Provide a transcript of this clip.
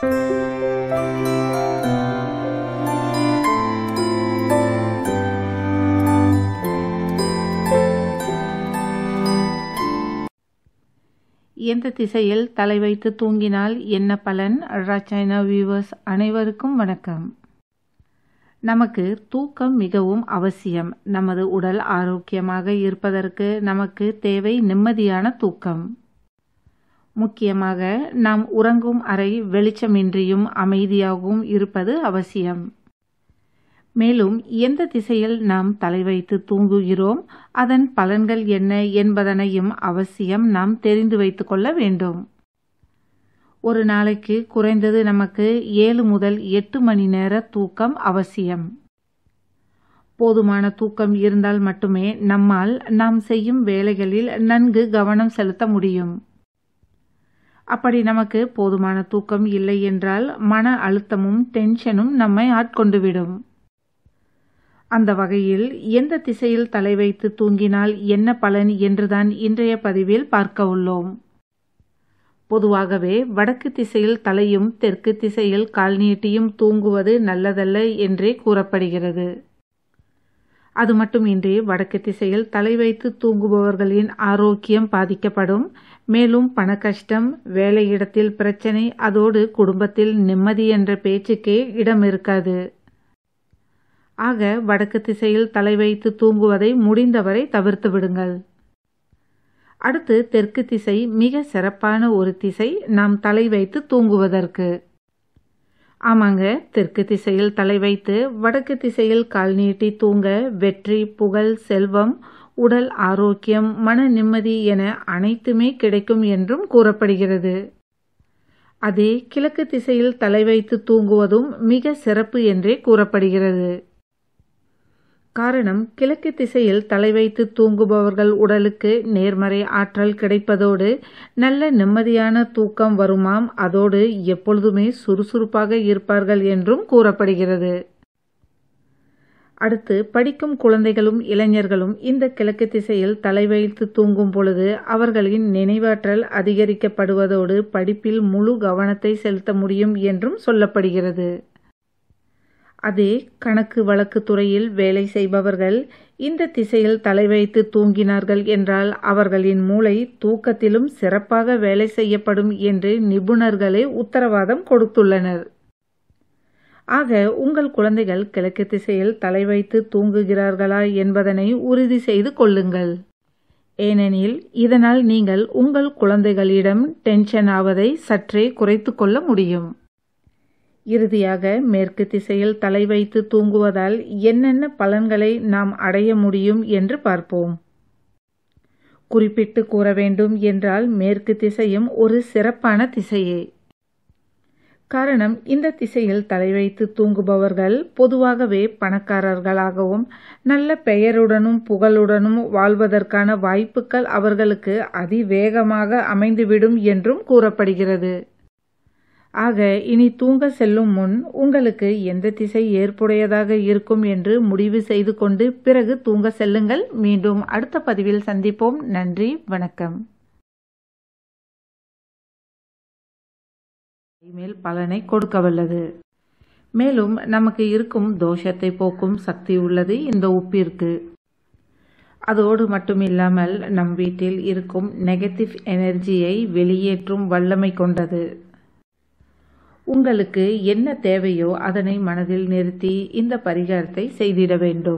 எந்த திசையில் தலை வைத்து தூங்கினால் என்ன பலன்? ரச்சைனா வியூவர்ஸ் அனைவருக்கும் வணக்கம். நமக்கு தூக்கம் மிகவும் அவசியம். நமது உடல் ஆரோக்கியமாக இருப்பதற்கு நமக்கு தேவை நிம்மதியான தூக்கம். முக்கியமாக நாம் உறங்கும் அறை வெளிச்சமின்றியும் அமைதியாகவும் இருப்பது அவசியம். மேலும் எந்த திசையில் நாம் தலை வைத்து தூங்குகிறோம், அதன் பலன்கள் என்ன என்பதனையும் அவசியம் நாம் தெரிந்து வைத்து கொள்ள வேண்டும். ஒரு நாளைக்கு குறைந்தது நமக்கு 7 முதல் 8 மணி நேர தூக்கம் அவசியம். போதுமான தூக்கம் இருந்தால் மட்டுமே நம்மால் நாம் செய்யும் வேலைகளில் நன்கு கவனம் செலுத்த முடியும். அப்படி நமக்கு போதுமான தூக்கம் இல்லை என்றால் மன அழுத்தமும் டென்ஷனும் நம்மை ஆட்கொண்டுவிடும். அந்த வகையில் எந்த திசையில் தலை வைத்து தூங்கினால் என்ன பலன் என்றுதான் இன்றைய பதிவில் பார்க்க உள்ளோம். பொதுவாகவே வடக்கு திசையில் தலையும் தெற்கு திசையில் கால் நீட்டியும் தூங்குவது நல்லதல்ல என்றே கூறப்படுகிறது. அது மட்டுமின்றி வடக்கு திசையில் தலை வைத்து தூங்குபவர்களின் ஆரோக்கியம் பாதிக்கப்படும். மேலும் பண கஷ்டம், வேலையிடத்தில் பிரச்சனை, அதோடு குடும்பத்தில் நிம்மதி என்ற பேச்சுக்கே இடம் இருக்காது. ஆக வடக்கு திசையில் தலை வைத்து தூங்குவதை முடிந்தவரை தவிர்த்து விடுங்கள். அடுத்து தெற்கு திசை மிக சிறப்பான ஒரு திசை நாம் தலை வைத்து தூங்குவதற்கு. ஆமாங்க, தெற்கு திசையில் தலை வைத்து வடக்கு திசையில் கால் நீட்டி தூங்க வெற்றி, புகழ், செல்வம், உடல் ஆரோக்கியம், மன நிம்மதி என அனைத்துமே கிடைக்கும் என்றும் கூறப்படுகிறது. அதே கிழக்கு திசையில் தலை வைத்து தூங்குவதும் மிக சிறப்பு என்றே கூறப்படுகிறது. காரணம், கிழக்கு திசையில் தலை வைத்து தூங்குபவர்கள் உடலுக்கு நேர்மறை ஆற்றல் கிடைப்பதோடு நல்ல நிம்மதியான தூக்கம் வருமாம். அதோடு எப்பொழுதுமே சுறுசுறுப்பாக இருப்பார்கள் என்றும் கூறப்படுகிறது. அடுத்து படிக்கும் குழந்தைகளும் இளைஞர்களும் இந்த கிழக்கு திசையில் தலை வைத்து தூங்கும் பொழுது அவர்களின் நினைவாற்றல் அதிகரிக்கப்படுவதோடு படிப்பில் முழு கவனத்தை செலுத்த முடியும் என்றும் சொல்லப்படுகிறது. அதே கணக்கு வழக்கு துறையில் வேலை செய்பவர்கள் இந்த திசையில் தலை வைத்து தூங்கினார்கள் என்றால் அவர்களின் மூளை தூக்கத்திலும் சிறப்பாக வேலை செய்யப்படும் என்று நிபுணர்களே உத்தரவாதம் கொடுத்துள்ளனர். ஆக உங்கள் குழந்தைகள் கிழக்கு திசையில் தலை வைத்து தூங்குகிறார்களா என்பதனை உறுதி செய்து கொள்ளுங்கள். ஏனெனில் இதனால் நீங்கள் உங்கள் குழந்தைகளிடம் டென்ஷன் ஆவதை சற்றே குறைத்து கொள்ள முடியும். இறுதியாக மேற்கு திசையில் தலை வைத்து தூங்குவதால் என்னென்ன பலன்களை நாம் அடைய முடியும் என்று பார்ப்போம். குறிப்பிட்டு கூற வேண்டும் என்றால் மேற்கு திசையும் ஒரு சிறப்பான திசையே. காரணம், இந்த திசையில் தலை வைத்து தூங்குபவர்கள் பொதுவாகவே பணக்காரர்களாகவும் நல்ல பெயருடனும் புகழுடனும் வாழ்வதற்கான வாய்ப்புகள் அவர்களுக்கு அதிவேகமாக அமைந்துவிடும் என்றும் கூறப்படுகிறது. ஆக இனி தூங்க செல்லும் முன் உங்களுக்கு எந்த திசை ஏற்புடையதாக இருக்கும் என்று முடிவு செய்து கொண்டு பிறகு தூங்க செல்லுங்கள். மீண்டும் அடுத்த பதிவில் சந்திப்போம். நன்றி, வணக்கம். மேல் பலனை கொடுக்க வல்லது. மேலும் நமக்கு இருக்கும் தோஷத்தை போக்கும் சக்தி உள்ளது இந்த உப்பிற்கு. அதோடு மட்டுமில்லாமல் நம் வீட்டில் இருக்கும் நெகட்டிவ் எனர்ஜியை வெளியேற்றும் வல்லமை கொண்டது. உங்களுக்கு என்ன தேவையோ அதனை மனதில் நிறுத்தி இந்த பரிகாரத்தை செய்திட வேண்டும்.